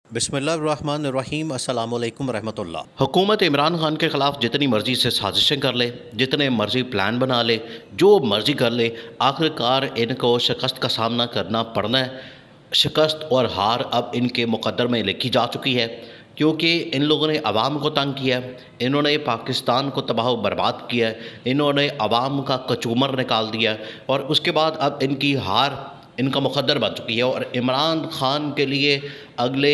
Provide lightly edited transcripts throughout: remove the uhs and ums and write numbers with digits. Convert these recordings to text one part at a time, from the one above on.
बिस्मिल्लाहिर्रहमानिर्रहीम अस्सलाम वालेकुम रहमतुल्लाह। हुकूमत इमरान खान के ख़िलाफ़ जितनी मर्ज़ी से साजिशें कर ले, जितने मर्ज़ी प्लान बना ले, जो मर्ज़ी कर ले, आखिरकार इनको शिकस्त का सामना करना पड़ना है। शिकस्त और हार अब इनके मुक़द्दर में लिखी जा चुकी है, क्योंकि इन लोगों ने अवाम को तंग किया है, इन्होंने पाकिस्तान को तबाह बर्बाद किया है, इन्होंने अवाम का कचूमर निकाल दिया है और उसके बाद अब इनकी हार इनका मुक़द्दर बन चुकी है। और इमरान खान के लिए अगले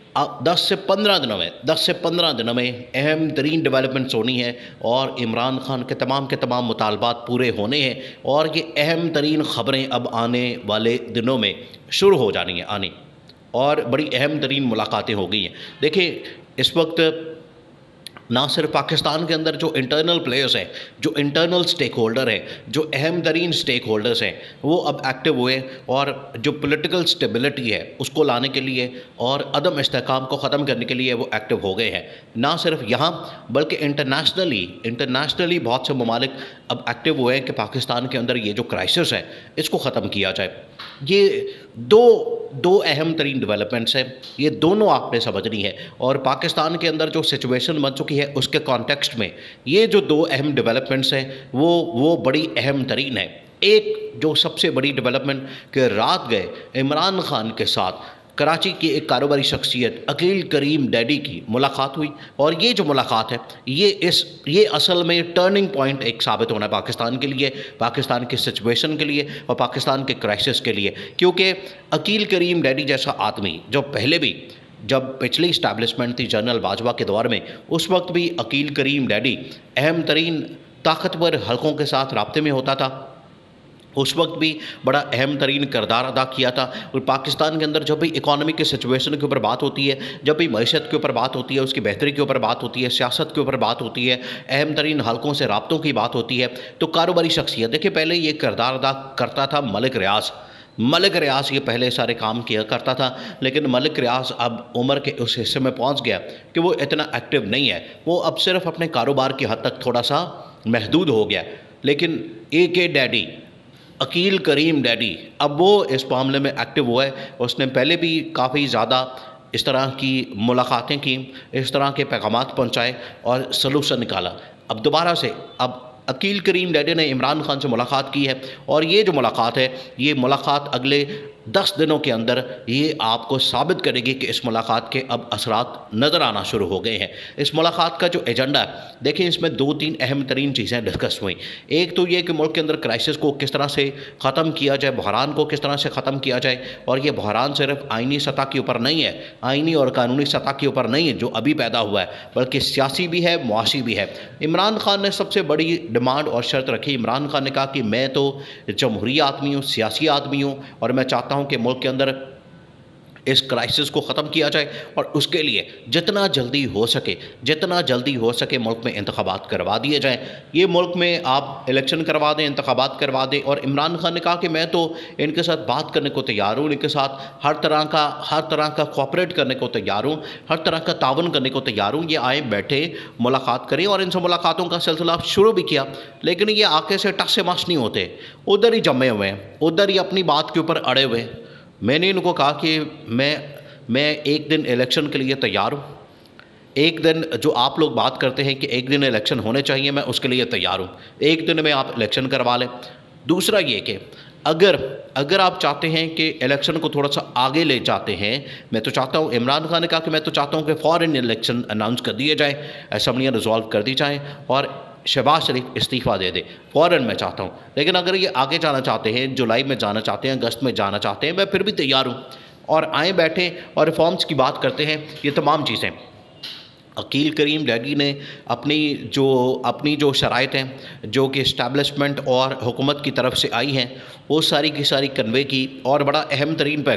10 से 15 दिनों में अहम तरीन डेवलपमेंट्स होनी है और इमरान खान के तमाम मुतालबात पूरे होने हैं और ये अहम तरीन ख़बरें अब आने वाले दिनों में शुरू हो जानी है आनी, और बड़ी अहम तरीन मुलाकातें हो गई हैं। देखिए, इस वक्त ना सिर्फ पाकिस्तान के अंदर जो इंटरनल प्लेयर्स हैं, जो इंटरनल स्टेक होल्डर हैं, जो अहम तरीन स्टेक होल्डर्स हैं, वो अब एक्टिव हुए और जो पॉलिटिकल स्टेबिलिटी है उसको लाने के लिए और अदम इस्तेहकाम को ख़त्म करने के लिए वो एक्टिव हो गए हैं। ना सिर्फ यहाँ बल्कि इंटरनेशनली बहुत से ममालिक अब एक्टिव हुए हैं कि पाकिस्तान के अंदर ये जो क्राइसिस है इसको ख़त्म किया जाए। ये दो अहम तरीन डेवलपमेंट्स हैं, ये दोनों आपने समझनी है। और पाकिस्तान के अंदर जो सिचुएशन बन चुकी है उसके कॉन्टेक्स्ट में ये जो दो अहम डेवलपमेंट्स हैं वो बड़ी अहम तरीन है। एक जो सबसे बड़ी डेवलपमेंट कि रात गए इमरान खान के साथ कराची की एक कारोबारी शख्सियत अकील करीम डैडी की मुलाकात हुई, और ये जो मुलाकात है ये असल में टर्निंग पॉइंट एक साबित होना है पाकिस्तान के लिए, पाकिस्तान की सिचुएशन के लिए और पाकिस्तान के क्राइसिस के लिए। क्योंकि अकील करीम डैडी जैसा आदमी जो पहले भी, जब पिछली इस्टेब्लिशमेंट थी जनरल बाजवा के दौर में, उस वक्त भी अकील करीम डैडी अहम तरीन ताकतवर हलकों के साथ राब्ते में होता था, उस वक्त भी बड़ा अहम तरीन किरदार अदा किया था। और पाकिस्तान के अंदर जब भी इकॉनमी के सिचुएशन के ऊपर बात होती है, जब भी मईशत के ऊपर बात होती है, उसकी बेहतरी के ऊपर बात होती है, सियासत के ऊपर बात होती है, अहम तरीन हलकों से राब्तों की बात होती है, तो कारोबारी शख्सियत, देखिए पहले ये किरदार अदा करता था मलिक रियाज ये पहले सारे काम किया करता था, लेकिन मलिक रियाज अब उम्र के उस हिस्से में पहुंच गया कि वो इतना एक्टिव नहीं है, वो अब सिर्फ अपने कारोबार की हद तक थोड़ा सा महदूद हो गया। लेकिन AK डैडी, अकील करीम डैडी, अब वो इस मामले में एक्टिव हुआ है। उसने पहले भी काफ़ी ज़्यादा इस तरह की मुलाकातें की, इस तरह के पैगामात पहुँचाए और सलूशन निकाला। अब दोबारा से अब अकील करीम डैडी ने इमरान खान से मुलाकात की है, और ये जो मुलाकात है ये मुलाकात अगले 10 दिनों के अंदर ये आपको साबित करेगी कि इस मुलाकात के अब असरात नज़र आना शुरू हो गए हैं। इस मुलाकात का जो एजेंडा है, देखिए इसमें 2-3 अहम तरीन चीज़ें डिस्कस हुई। एक तो ये कि मुल्क के अंदर क्राइसिस को किस तरह से ख़त्म किया जाए, बहरान को किस तरह से ख़त्म किया जाए, और ये बहरान सिर्फ आइनी सतह के ऊपर नहीं है, आइनी और कानूनी सतह के ऊपर नहीं है जो अभी पैदा हुआ है, बल्कि सियासी भी है, मुआशी भी है। इमरान खान ने सबसे बड़ी डिमांड और शर्त रखी। इमरान खान ने कहा कि मैं तो जमहूरी आदमी हूँ, सियासी आदमी हूँ, और मैं चाहता हूँ कि मुल्क के अंदर इस क्राइसिस को ख़त्म किया जाए, और उसके लिए जितना जल्दी हो सके मुल्क में इंतखाबात करवा दिए जाएँ। ये मुल्क में आप इलेक्शन करवा दें, इंतखाबात करवा दें। और इमरान खान ने कहा कि मैं तो इनके साथ बात करने को तैयार हूँ, इनके साथ हर तरह का कोऑपरेट करने को तैयार हूँ, हर तरह का तावन करने को तैयार हूँ। ये आए, बैठे, मुलाकात करें, और इनसे मुलाकातों का सिलसिला शुरू भी किया। लेकिन ये आके से टस से मस नहीं होते, उधर ही जमे हुए हैं, उधर ही अपनी बात के ऊपर अड़े हुए हैं। मैंने इनको कहा कि मैं एक दिन इलेक्शन के लिए तैयार हूँ, एक दिन जो आप लोग बात करते हैं कि एक दिन इलेक्शन होने चाहिए, मैं उसके लिए तैयार हूँ, एक दिन में आप इलेक्शन करवा लें। दूसरा ये कि अगर आप चाहते हैं कि इलेक्शन को थोड़ा सा आगे ले जाते हैं, मैं तो चाहता हूँ, इमरान खान ने कहा कि मैं तो चाहता हूँ कि फ़ौरन इलेक्शन अनाउंस कर दिए जाए, असम्बलियाँ रिजॉल्व कर दी जाएँ और शहबाज शरीफ इस्तीफ़ा दे दे, फ़ौरन मैं चाहता हूँ। लेकिन अगर ये आगे जाना चाहते हैं, जुलाई में जाना चाहते हैं, अगस्त में जाना चाहते हैं, मैं फिर भी तैयार हूँ, और आए, बैठे और रिफॉर्म्स की बात करते हैं। ये तमाम चीज़ें अकील करीम डैडी ने अपनी जो शराइत हैं, जो कि इस्टेब्लिशमेंट और हुकूमत की तरफ से आई हैं, वो सारी की सारी कन्वे की, और बड़ा अहम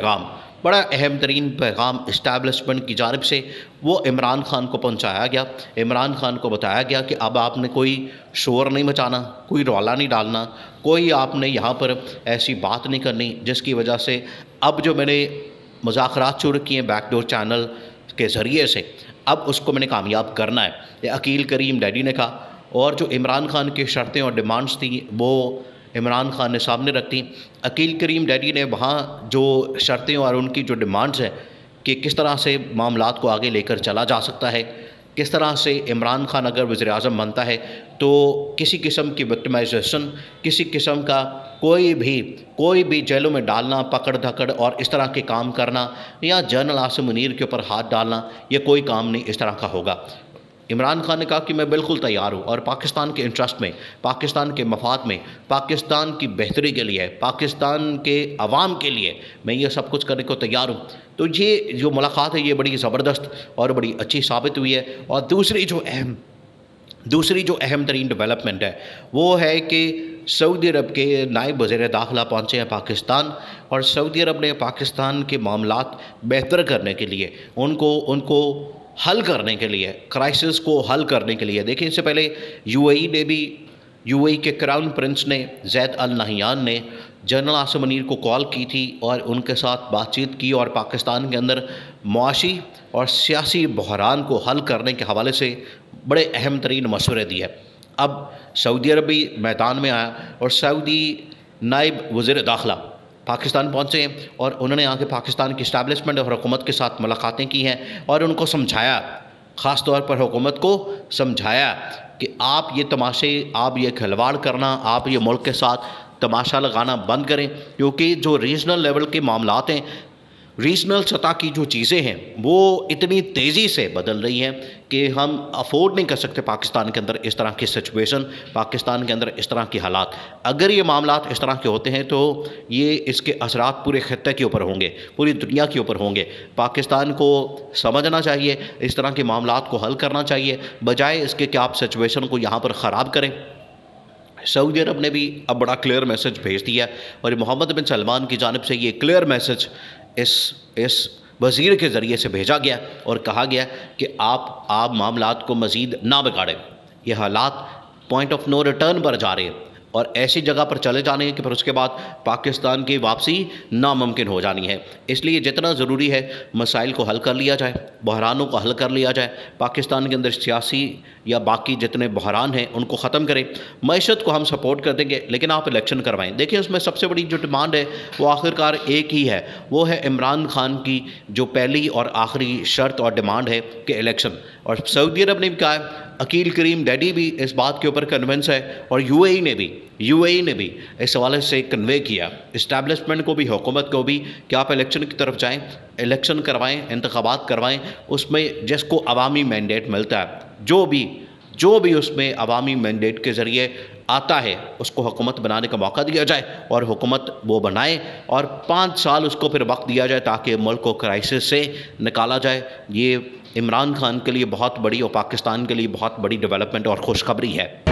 तरीन पैगाम इस्टेब्लिशमेंट की जानिब से वो इमरान खान को पहुंचाया गया। इमरान खान को बताया गया कि अब आपने कोई शोर नहीं मचाना, कोई रौला नहीं डालना, कोई आपने यहाँ पर ऐसी बात नहीं करनी जिसकी वजह से अब जो मैंने मुज़ाकरात शुरू किए बैकडोर चैनल के ज़रिए से, अब उसको मैंने कामयाब करना है, ये अकील करीम डैडी ने कहा। और जो इमरान खान की शर्तें और डिमांड्स थी वो इमरान खान ने सामने रख दी। अकील करीम डैडी ने वहाँ जो शर्तें और उनकी जो डिमांड्स हैं कि किस तरह से मामलात को आगे लेकर चला जा सकता है, किस तरह से इमरान खान अगर वज़ीर-ए-आज़म बनता है तो किसी किस्म की विक्टिमाइजेशन, किसी किस्म का कोई भी जेलों में डालना, पकड़ धकड़ और इस तरह के काम करना या जनरल आसिम मुनीर के ऊपर हाथ डालना, ये कोई काम नहीं इस तरह का होगा। इमरान खान ने कहा कि मैं बिल्कुल तैयार हूँ और पाकिस्तान के इंटरेस्ट में, पाकिस्तान के मफाद में, पाकिस्तान की बेहतरी के लिए, पाकिस्तान के अवाम के लिए मैं ये सब कुछ करने को तैयार हूँ। तो ये जो मुलाकात है ये बड़ी ज़बरदस्त और बड़ी अच्छी साबित हुई है। और दूसरी जो अहम तरीन डेवलपमेंट है वो है कि सऊदी अरब के नायब वज़ीर दाखिला पहुँचे हैं पाकिस्तान, और सऊदी अरब ने पाकिस्तान के मामलात बेहतर करने के लिए, उनको हल करने के लिए, क्राइसिस को हल करने के लिए, देखिए इससे पहले यूएई के क्राउन प्रिंस ने, ज़ैद अल नहयान ने जनरल आसिम मुनीर को कॉल की थी और उनके साथ बातचीत की और पाकिस्तान के अंदर मुआशी और सियासी बहरान को हल करने के हवाले से बड़े अहम तरीन मशवरे दिए। अब सऊदी अरब भी मैदान में आया और सऊदी नायब वज़ीर दाखिला पाकिस्तान पहुँचे और उन्होंने आके पाकिस्तान की इस्टेब्लिशमेंट और हुकूमत के साथ मुलाकातें की हैं और उनको समझाया, ख़ास तौर पर हुकूमत को समझाया कि आप ये तमाशे, आप ये खिलवाड़ करना, आप ये मुल्क के साथ तमाशा लगाना बंद करें, क्योंकि जो रीजनल लेवल के मामलात हैं, रीजनल सतह की जो चीज़ें हैं वो इतनी तेज़ी से बदल रही हैं कि हम अफोर्ड नहीं कर सकते पाकिस्तान के अंदर इस तरह की सिचुएशन, पाकिस्तान के अंदर इस तरह के हालात। अगर ये मामलात इस तरह के होते हैं तो ये इसके असरात पूरे खित्ते के ऊपर होंगे, पूरी दुनिया के ऊपर होंगे। पाकिस्तान को समझना चाहिए, इस तरह के मामलात को हल करना चाहिए, बजाय इसके कि आप सिचुएशन को यहाँ पर ख़राब करें। सऊदी अरब ने भी अब बड़ा क्लियर मैसेज भेज दिया और मोहम्मद बिन सलमान की जानिब से ये क्लियर मैसेज इस वज़ीर के ज़रिए से भेजा गया और कहा गया कि आप मामलात को मज़ीद ना बिगाड़ें। ये हालात पॉइंट ऑफ नो रिटर्न पर जा रहे हैं और ऐसी जगह पर चले जाने हैं कि फिर उसके बाद पाकिस्तान की वापसी नामुमकिन हो जानी है। इसलिए जितना ज़रूरी है मसाइल को हल कर लिया जाए, बहरानों को हल कर लिया जाए, पाकिस्तान के अंदर सियासी या बाकी जितने बहरान हैं उनको ख़त्म करें। मईशत को हम सपोर्ट कर देंगे लेकिन आप इलेक्शन करवाएं। देखिए उसमें सबसे बड़ी जो डिमांड है वो आखिरकार एक ही है, वो है इमरान खान की जो पहली और आखिरी शर्त और डिमांड है कि इलेक्शन। और सऊदी अरब ने भी कहा है, अकील करीम डैडी भी इस बात के ऊपर कन्विंस है और यूएई ने भी इस हवाले से कन्वे किया इस्टेब्लिशमेंट को भी, हुकूमत को भी, कि आप इलेक्शन की तरफ जाएं, इलेक्शन करवाएं, इंतखाबात करवाएं, उसमें जिसको अवामी मैंडेट मिलता है, जो भी उसमें अवामी मैंडेट के ज़रिए आता है उसको हुकूमत बनाने का मौका दिया जाए और हुकूमत वो बनाए और 5 साल उसको फिर वक्त दिया जाए ताकि मुल्क को क्राइसिस से निकाला जाए। ये इमरान खान के लिए बहुत बड़ी और पाकिस्तान के लिए बहुत बड़ी डेवलपमेंट और खुशखबरी है।